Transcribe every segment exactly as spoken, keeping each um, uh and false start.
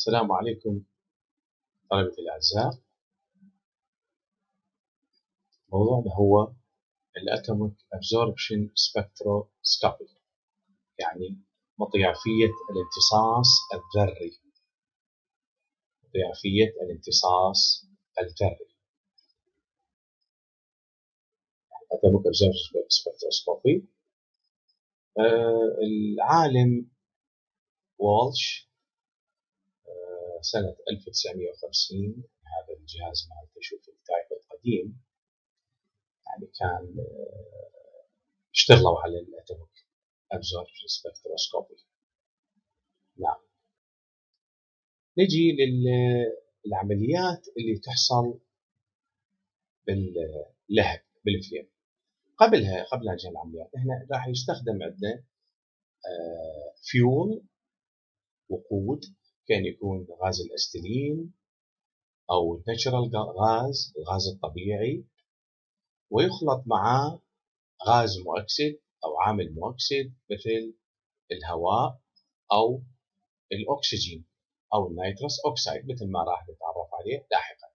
السلام عليكم طلبة الأعزاء. موضوعنا هو الأتوميك أبزوربشن سبكتروسكوبي، يعني مطيافية الامتصاص الذري. مطيافية الامتصاص الذري أتوميك أبزوربشن سبكتروسكوبي. آه العالم والش آه سنة ألف وتسعمئة وخمسين، هذا الجهاز مالته شوف التايب القديم، يعني كان آه اشتغلوا على الأتوميك أبزوربشن سبكتروسكوبي. نعم، نجي للعمليات اللي تحصل باللهب بالفليم. قبلها قبل هذه العمليات احنا راح يستخدم عندنا فيول، وقود، كان يكون غاز الاستلين او ناتشرال غاز، الغاز الطبيعي، ويخلط معاه غاز مؤكسد او عامل مؤكسد مثل الهواء او الاكسجين او النيتروس اوكسيد، مثل ما راح نتعرف عليه لاحقا.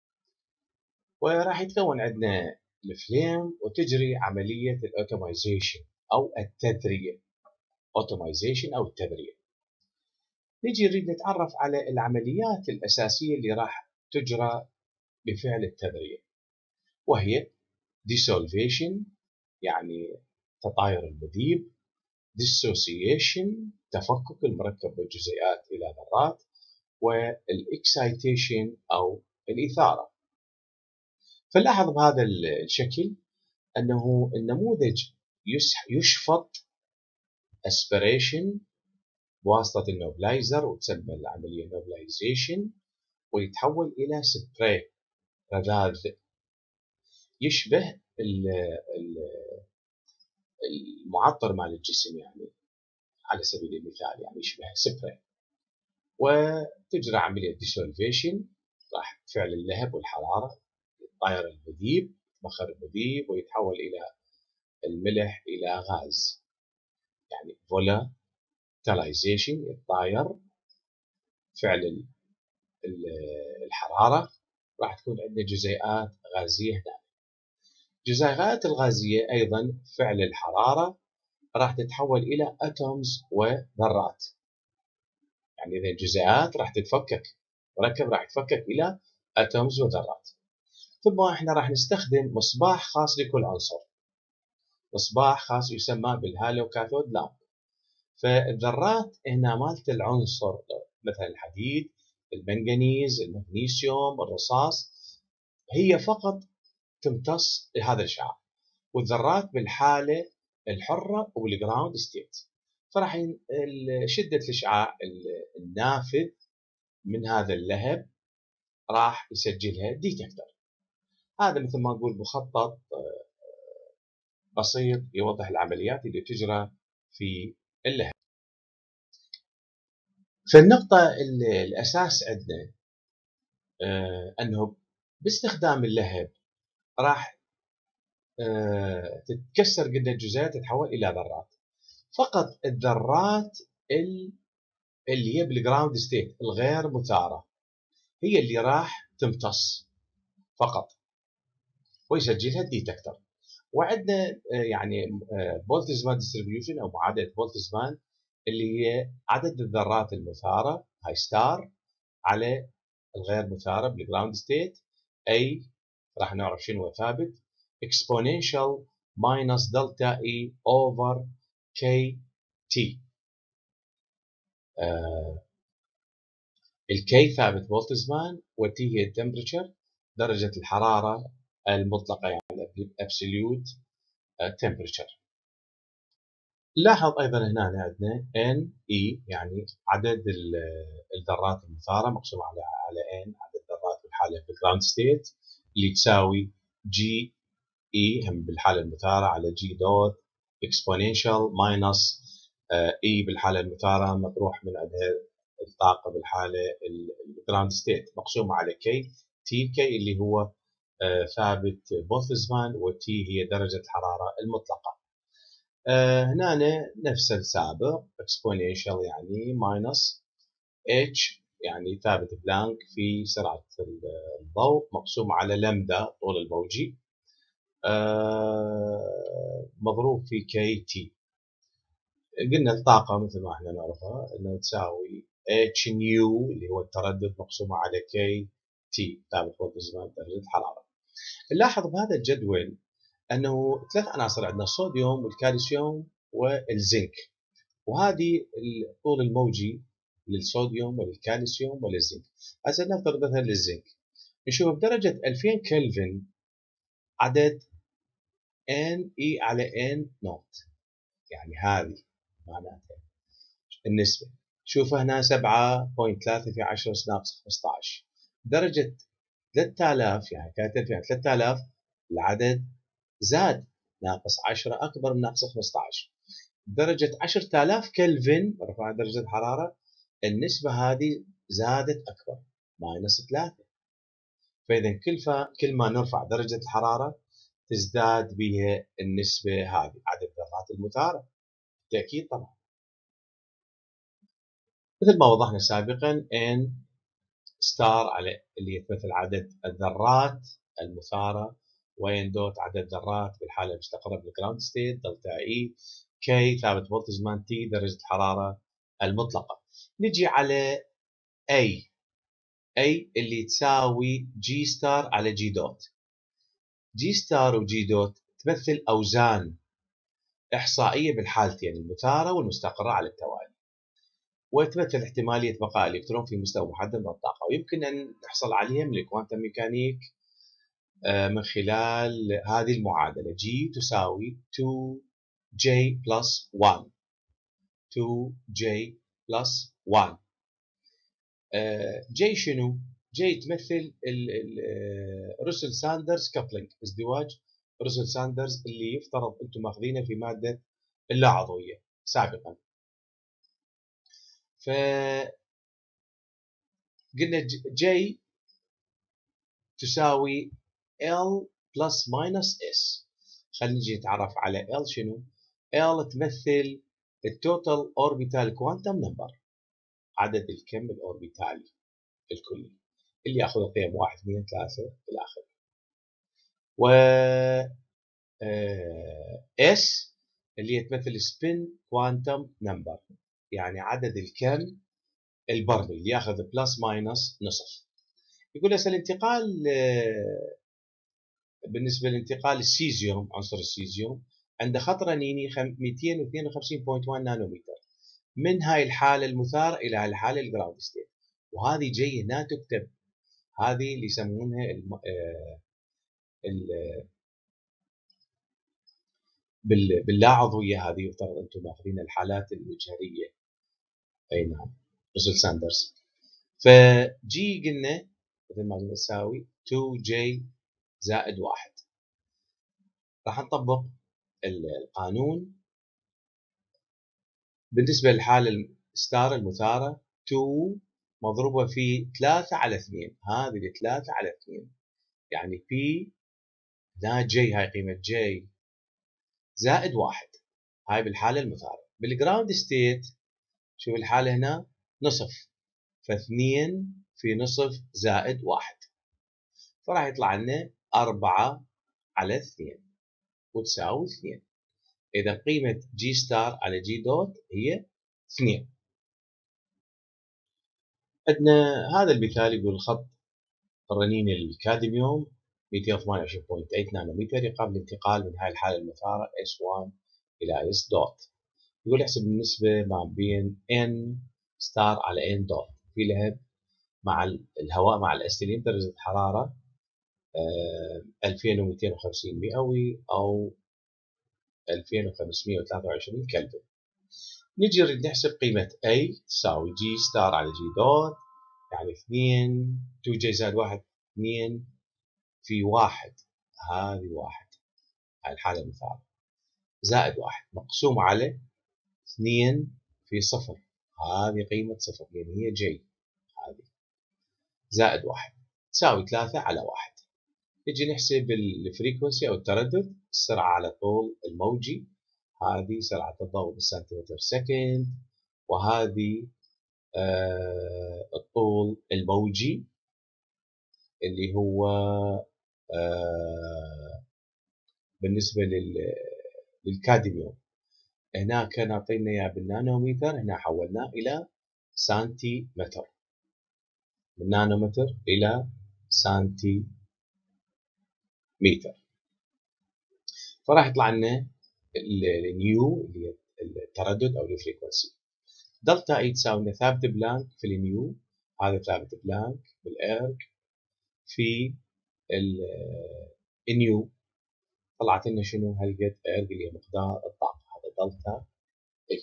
وراح يتكون عندنا الفليم وتجري عملية الاوتومايزيشن أو التذرية. اوتومايزيشن أو التذرية. نجي نريد نتعرف على العمليات الأساسية اللي راح تجرى بفعل التذرية، وهي dissolution يعني تطاير المذيب، dissociation تفكك المركب والجزيئات إلى ذرات، والإكسايتيشن أو الإثارة. فنلاحظ بهذا الشكل أنه النموذج يشفط اسبريشن بواسطة النوبلايزر، وتسمى العملية نوبلايزيشن، ويتحول إلى سبراي رذاذ يشبه المعطر مال الجسم، يعني على سبيل المثال يعني يشبه سبراي. وتجرى عملية ديسولفيشن، راح فعل اللهب والحرارة يطاير المذيب، يتبخر المذيب ويتحول إلى الملح إلى غاز، يعني فولاتيلايزيشن يتطاير. فعل الحرارة راح تكون عندنا جزيئات غازية هنا. الجزيئات الغازية أيضا فعل الحرارة راح تتحول إلى أتومز وذرات، يعني إذا الجزيئات راح تتفكك، مركب راح يتفكك إلى أتومز وذرات. ثم احنا راح نستخدم مصباح خاص لكل عنصر، مصباح خاص يسمى بالهالو كاثود لامب. فالذرات هنا مالت العنصر مثلا الحديد، المنغنيز، المغنيسيوم، الرصاص، هي فقط تمتص هذا الإشعاع، والذرات بالحالة الحرة وبالجراوند ستيت. فراح شدة الإشعاع النافذ من هذا اللهب راح يسجلها ديتكتور. هذا مثل ما نقول مخطط بسيط يوضح العمليات اللي تجرى في اللهب. فالنقطة الأساس عندنا آه أنه باستخدام اللهب راح آه تتكسر قلنا الجزيئات، تتحول إلى ذرات. فقط الذرات اللي هي بالجراوند ستيت الغير مثارة هي اللي راح تمتص فقط، ويسجلها الديتكتور. وعندنا آه يعني آه بولتزمان ديستريبيوشن أو معادلة بولتزمان، اللي هي عدد الذرات المثارة هاي ستار على الغير مثارة بالجراوند ستيت، أي راح نعرف شنو هو ثابت exponential minus delta E over K T. آه الكي ثابت بولتزمان، والتي هي التمبريتشر درجة الحرارة المطلقة، يعني absolute temperature. لاحظ أيضا هنا عندنا N E يعني عدد الذرات المثارة مقسومة على على N عدد الذرات بالحالة بالجراوند ستيت، اللي تساوي G E هم بالحالة المثارة على G دوت exponential minus E بالحالة المثارة مطروح من عندها الطاقة بالحالة الجراوند ستيت مقسومة على K T. K اللي هو ثابت بولتزمان، وتي هي درجة الحرارة المطلقة. هنا نفس السابق exponential يعني minus H يعني ثابت بلانك في سرعة الضوء مقسوم على لمدا طول الموجي مضروب في كي تي. قلنا الطاقة مثل ما احنا نعرفها انه تساوي اتش نيو اللي هو التردد مقسومة على كي تي ثابت فوق زمان درجة الحرارة. نلاحظ بهذا الجدول انه ثلاث عناصر عندنا الصوديوم والكالسيوم والزنك، وهذه الطول الموجي للصوديوم وللكالسيوم وللزنك. هسه نفترض مثلا للزنك نشوف بدرجة ألفين كلفن عدد ان اي على ان نوت، يعني هذه معناتها النسبة. شوف هنا سبعة فاصلة ثلاثة في عشرة ناقص خمسة عشر، درجة ثلاثة آلاف يعني كانت يعني ثلاثة آلاف العدد زاد ناقص عشرة أكبر من ناقص خمسة عشر. درجة عشرة آلاف كلفن رفعت درجة الحرارة، النسبة هذه زادت أكبر ماينس ثلاثة. فإذا كل فا كل ما نرفع درجة الحرارة تزداد بها النسبة هذه عدد الذرات المثارة بالتأكيد طبعا. مثل ما وضحنا سابقا n ستار على اللي يتمثل عدد الذرات المثارة، وين دوت عدد ذرات بالحالة المستقرة بالجراوند ستيت، دلتا اي، كي ثابت فولت زمان، تي درجة الحرارة المطلقة. نجي على A A اللي تساوي جي ستار على جي دوت. جي ستار وجي دوت تمثل أوزان إحصائية بالحالتين المثارة والمستقرة على التوالي، وتمثل احتمالية بقاء الإلكترون في مستوى محدد من الطاقة، ويمكن أن نحصل عليها من الكوانتم ميكانيك من خلال هذه المعادلة G تساوي تو جي بلس واحد تو جي بلس واحد. جي شنو؟ جي تمثل روسل ساندرز كابلينج، ازدواج روسل ساندرز اللي يفترض انتم ماخذينه في ماده اللا عضويه سابقا. ف قلنا جي تساوي L بلس ماينس S. خلينا نجي نتعرف على L شنو؟ L تمثل التوتال اوربيتال كوانتم نمبر، عدد الكم الاوربيتالي الكلي اللي ياخذ قيم واحد اثنين ثلاثة الى اخره. و S اللي تمثل سبين كوانتم نمبر، يعني عدد الكم البرمي اللي ياخذ بلس ماينس نصف. يقول هسه الانتقال بالنسبه لانتقال السيزيوم، عنصر السيزيوم عنده خط رنيني مئتين واثنين وخمسين فاصلة واحد نانومتر من هاي الحاله المثار الى هاي الحاله الجراوند ستيت، وهذه جاي هنا تكتب، هذه اللي يسمونها الم... آه... ال... بال... باللا عضويه. هذه يفترض انتم ماخذين الحالات المجهريه. اي نعم روسل ساندرز. فجي قلنا مثل ما قلنا تساوي تو جي زائد واحد. راح نطبق القانون بالنسبة للحالة الستار المثارة اثنين مضروبة في ثلاثة على اثنين، هذه ثلاثة على اثنين يعني بي هنا جي، هاي قيمة جي زائد واحد، هاي بالحالة المثارة. بالجراوند ستيت شوف الحالة هنا نصف، فاثنين في نصف زائد واحد، فراح يطلع لنا أربعة على اثنين وتساوي اثنين. إذا قيمة جي ستار على جي دوت هي اثنين. عندنا هذا المثال يقول الخط الرنين الكادميوم مئتين وثمانية وعشرين فاصلة ثمانية نانومتر يقابل الانتقال من هاي الحالة المثارة إس واحد إلى S دوت. يقول احسب النسبة ما بين N ستار على N دوت في لهب مع الهواء مع الاستليم درجة حرارة ألفين ومئتين وخمسين مئوي أو ألفين وخمسمئة وثلاثة وعشرين كلفن. نجي نريد نحسب قيمة A تساوي G ستار على G دوت، يعني اثنين تو جي زائد واحد اثنين في واحد، هذه واحد هاي الحالة المثالية زائد واحد مقسوم على اثنين في صفر، هذه قيمة صفر يعني هي جي، هذه زائد واحد تساوي ثلاثة على واحد. نجي نحسب الفريكونسي أو التردد، السرعة على طول الموجي، هذه سرعة الضوء بالسنتيمتر سكند، وهذه آه الطول الموجي اللي هو آه بالنسبة للكادميوم، هنا كان أعطينا إياه بالنانومتر، هنا حولناه إلى سنتيمتر، من نانومتر إلى سنتيمتر، فراح يطلع لنا النيو اللي هي التردد أو الفريكونسي. دلتا اي تساوي لنا ثابت بلانك في النيو، هذا ثابت بلانك بالإيرج في النيو، طلعت لنا شنو هالقد إيرج اللي هي مقدار الطاقة، هذا دلتا اي.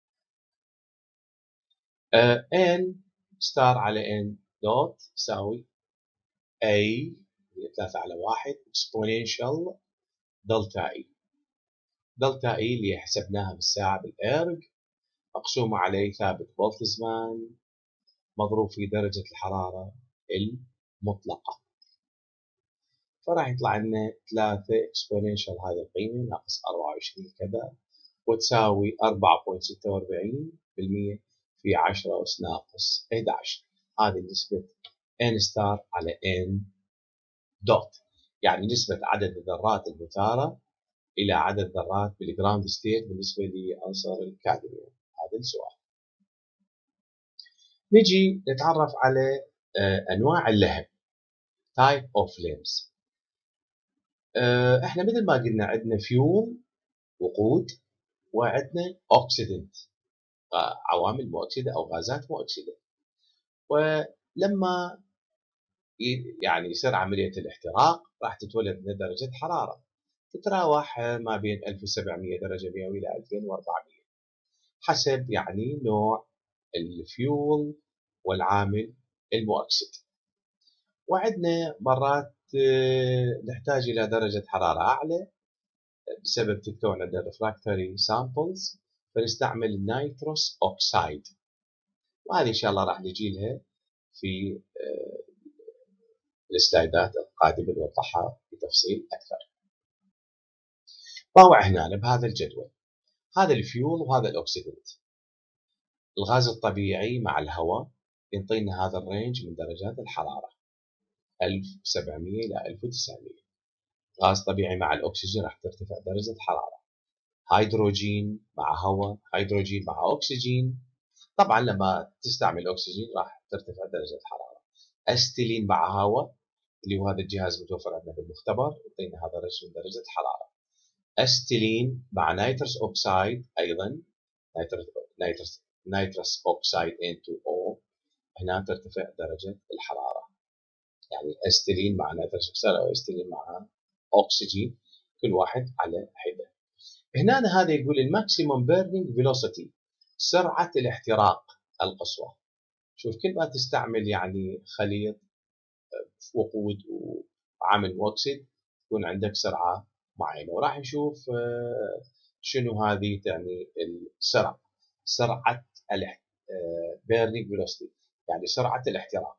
ان ستار على ان دوت تساوي اي ثلاثة على واحد اكسبوننشال دلتا اي. دلتا اي اللي حسبناها بالساعة بالإيرج مقسومة عليه ثابت بولتزمان مضروب في درجة الحرارة المطلقة، فراح يطلع لنا ثلاثة اكسبوننشال هذه القيمة ناقص أربعة وعشرين كذا، وتساوي أربعة فاصلة ستة وأربعين بالمئة في عشرة أس ناقص أحد عشر. هذه نسبة n ستار على n دوت، يعني نسبة عدد الذرات المثارة إلى عدد ذرات بالجراوند ستيت بالنسبة لعنصر الكادميوم. هذا السؤال. نجي نتعرف على أنواع اللهب type of flames. احنا مثل ما قلنا عندنا فيول وقود، وعندنا اوكسيدنت عوامل مؤكسده او غازات مؤكسده. ولما يعني يصير عمليه الاحتراق راح تتولد لنا درجه حراره تتراوح ما بين ألف وسبعمئة درجه مئويه الى ألفين وأربعمئة حسب يعني نوع الفيول والعامل المؤكسد. وعندنا مرات نحتاج الى درجه حراره اعلى بسبب تتكون عندنا ريفراكتوري سامبلز، فنستعمل النيتروس اوكسايد، وهذه ان شاء الله راح نجي لها في السلايدات القادمه نوضحها بتفصيل اكثر. طاوع هنا بهذا الجدول، هذا الفيول وهذا الاكسيدنت. الغاز الطبيعي مع الهواء يعطينا هذا الرينج من درجات الحراره ألف وسبعمئة الى ألف وتسعمئة. غاز طبيعي مع الاكسجين راح ترتفع درجه الحراره. هيدروجين مع هواء، هيدروجين مع اكسجين، طبعا لما تستعمل اكسجين راح ترتفع درجه الحراره. استيلين مع هواء اللي هو هذا الجهاز متوفر عندنا بالمختبر يعطينا هذا الرقم من درجه الحراره. استيلين مع نيترس اوكسايد ايضا، نيترس نيترس نيترس اوكسايد إن تو أو، هنا ترتفع درجه الحراره. يعني استيلين مع نيترس اوكسايد او استيلين مع اكسجين كل واحد على حده. هنا هذا يقول الماكسيموم بيرنينج فيلوسيتي، سرعه الاحتراق القصوى. شوف كل ما تستعمل يعني خليط وقود وعامل مؤكسد تكون عندك سرعه معينه، وراح نشوف شنو هذه يعني السرعه، سرعه بيرنينج فيلوسيتي يعني سرعه الاحتراق.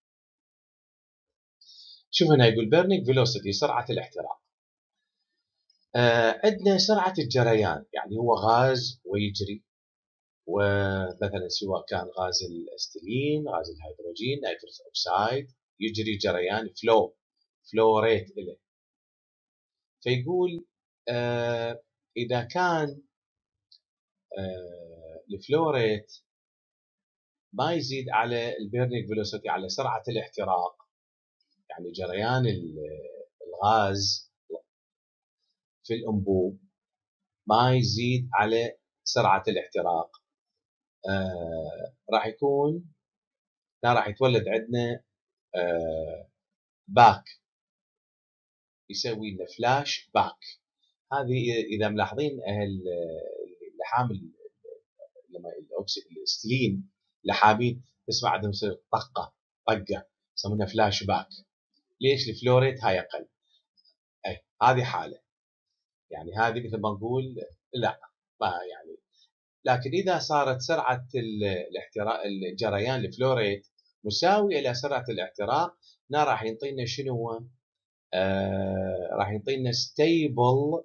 شوف هنا يقول بيرنينج فيلوسيتي سرعه الاحتراق. عندنا سرعه الجريان، يعني هو غاز ويجري، ومثلا سواء كان غاز الاستيلين، غاز الهيدروجين، نيتروس اوكسايد، يجري جريان فلو فلو ريت له. فيقول آه اذا كان آه الفلو ريت ما يزيد على البيرنينج فيلوسيتي، على سرعه الاحتراق، يعني جريان الغاز في الانبوب ما يزيد على سرعه الاحتراق، آه راح يكون لا راح يتولد عندنا آه باك، يسوي لنا فلاش باك. هذه اذا ملاحظين اللحام لما الاستلين لحامين تسمع عندهم يصير طقه طقه يسمونها فلاش باك. ليش؟ الفلوريت هاي اقل. اي هذه حاله، يعني هذه مثل ما نقول لا ما يعني. لكن اذا صارت سرعه الاحتراق الجريان الفلوريت مساويه الى سرعه الاحتراق، هنا راح يعطينا شنو هو؟ آه راح يعطينا ستيبل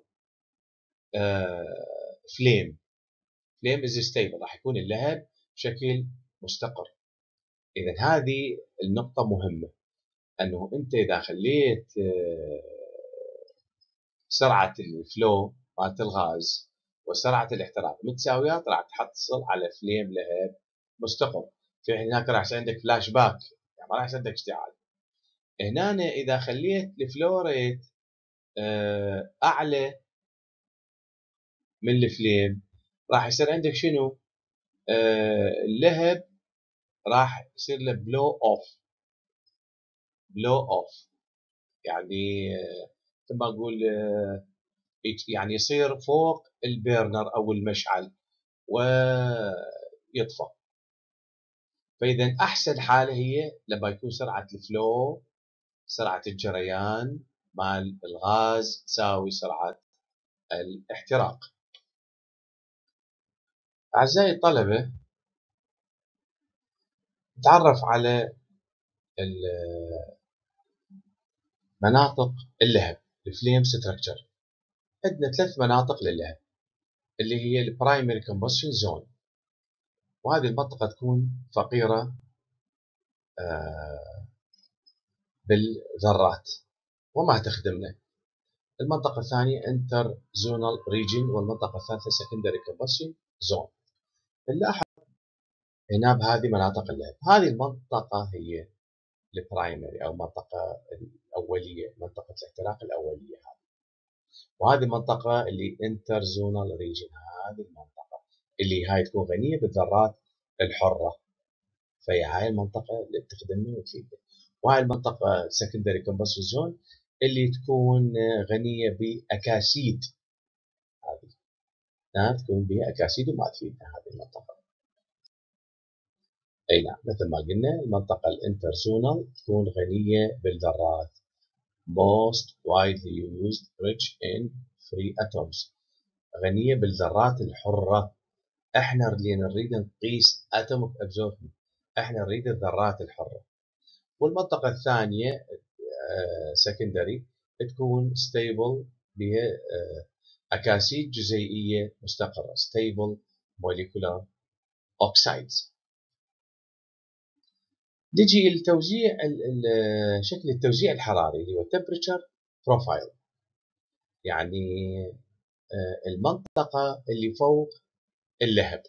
فليم. فليم از ستيبل، راح يكون اللهب بشكل مستقر. إذا هذه النقطة مهمة، أنه أنت إذا خليت سرعة الفلو مالت الغاز وسرعة الاحتراق متساويات راح تحصل على فليم لهب مستقر. في هناك راح يصير عندك فلاش باك، يعني ما راح يصير عندك اشتعال. هنا إذا خليت الفلو ريت أعلى من الفليم راح يصير عندك شنو؟ اللهب راح يصير له بلو اوف. بلو اوف يعني مثل ما اقول يعني يصير فوق البيرنر او المشعل ويطفى. فاذا احسن حاله هي لما يكون سرعه الفلو، سرعه الجريان مال الغاز تساوي سرعه الاحتراق. اعزائي الطلبه، نتعرف على مناطق اللهب، الفليم ستراكشر. عندنا ثلاث مناطق للهب اللي هي البرايمري كومبشن زون، وهذه المنطقة تكون فقيرة بالذرات وما تخدمنا. المنطقة الثانية انتر زونال ريجن، والمنطقة الثالثة سكندري كومبشن زون. نلاحظ هنا بهذه مناطق اللهب، هذه المنطقة هي البرايمري أو المنطقة الأولية، منطقة الاحتراق الأولية هذه. وهذه المنطقة اللي انتر زونال ريجن، هذه المنطقة اللي هاي تكون غنية بالذرات الحرة، فهي هاي المنطقة اللي تخدمنا وتفيدنا. وهاي المنطقة secondary combustion zone اللي تكون غنية بأكاسيد، هذه نعم تكون بها أكاسيد وما تفيدنا هذه المنطقة. أي نعم، مثل ما قلنا المنطقة الانترزونال تكون غنية بالذرات most widely used rich in free atoms، غنية بالذرات الحرة. احنا اللي نريد نقيس atomic absorption، احنا نريد الذرات الحرة. والمنطقة الثانية سكندري تكون ستيبل بها أكاسيد جزيئية مستقرة، ستيبل موليكولار أوكسايدز. نجي التوزيع، شكل التوزيع الحراري اللي هو temperature profile، يعني المنطقة اللي فوق اللهب.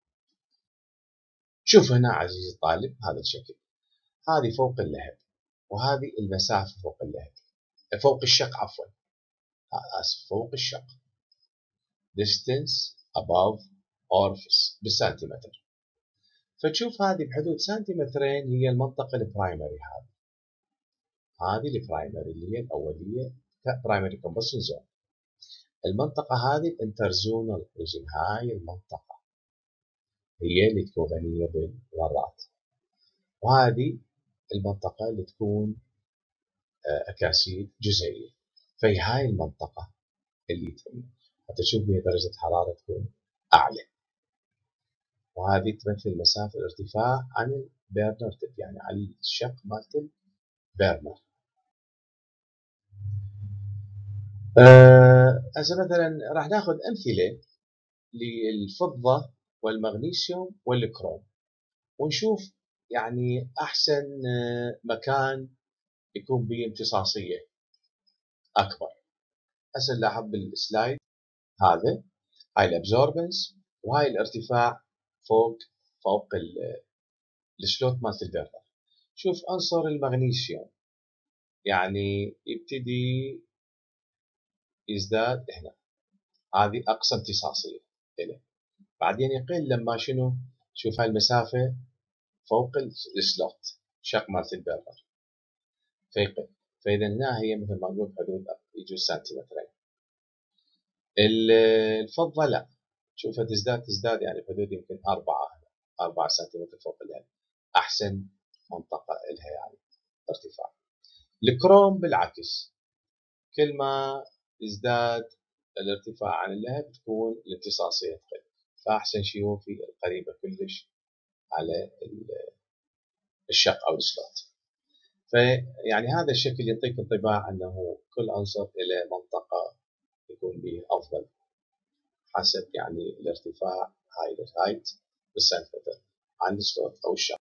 شوف هنا عزيزي الطالب هذا الشكل، هذه فوق اللهب وهذه المسافة فوق اللهب، فوق الشق عفوا، آسف فوق الشق، distance above orifice بالسنتيمتر. فتشوف هذه بحدود سنتيمترين هي المنطقة البرايمري. هذه هذه البرايمري اللي هي الأولية برايمري كومبشن زون. المنطقة هذه الانترزونال ريجن، هاي المنطقة هي اللي تكون غنية بالذرات، وهذه المنطقة اللي تكون أكاسيد جزيئية. فهي هاي المنطقة اللي تهم حتى تشوف بها درجة الحرارة تكون أعلى، وهذه تمثل مسافة الارتفاع عن البيرنر تب، يعني عن الشق مالت البيرنر. هسه أه مثلا راح ناخذ أمثلة للفضة والمغنيسيوم والكروم ونشوف يعني أحسن مكان يكون به امتصاصية أكبر. هسه نلاحظ بالسلايد هذا هاي الابزوربنس وهاي الارتفاع فوق فوق السلوت مالت البيرنر. شوف عنصر المغنيسيوم يعني يبتدي يزداد هنا، هذه اقصى امتصاصيه له، بعدين يقل لما شنو، شوف هاي المسافه فوق السلوت شق مالت البيرنر فيقل. فاذا هنا هي مثل ما نقول حدود يجوز سنتيمترين. الفضه لا، شوفها تزداد تزداد يعني حدود يمكن أربعة أربعة سنتيمتر فوق اللهب، أحسن منطقة لها يعني ارتفاع. الكروم بالعكس، كل ما يزداد الارتفاع عن اللهب تكون الامتصاصية تقل، فأحسن شيء هو في القريبة كلش على الشق أو السلوت. فيعني هذا الشكل يعطيك انطباع أنه كل عنصر إلى منطقة يكون به أفضل حسب يعني الارتفاع، هاي الهايت بالسنتيمتر. عن الستور أو الشاحن.